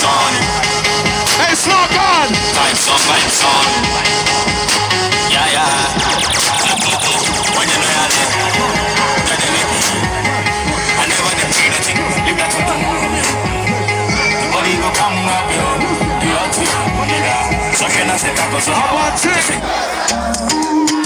son. Hey, slow God. Time son. Yeah, yeah. When you know you're lit, you're the lit. I never did anything, leave that to do. The body go come up, yo. You ought to, yeah. So can I say that was a how about it?